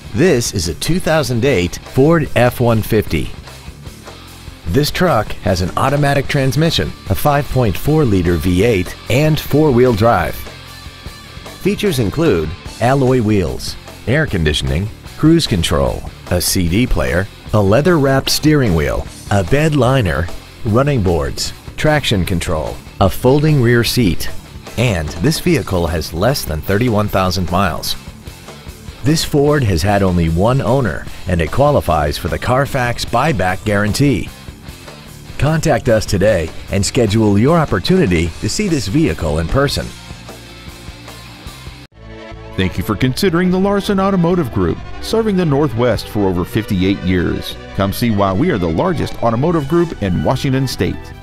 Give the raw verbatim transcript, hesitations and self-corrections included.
This is a two thousand eight Ford F one fifty. This truck has an automatic transmission, a five point four liter V eight, and four-wheel drive. Features include alloy wheels, air conditioning, cruise control, a C D player, a leather-wrapped steering wheel, a bed liner, running boards, traction control, a folding rear seat, and this vehicle has less than thirty-one thousand miles. This Ford has had only one owner and it qualifies for the Carfax buyback guarantee. Contact us today and schedule your opportunity to see this vehicle in person. Thank you for considering the Larson Automotive Group, serving the Northwest for over fifty-eight years. Come see why we are the largest automotive group in Washington State.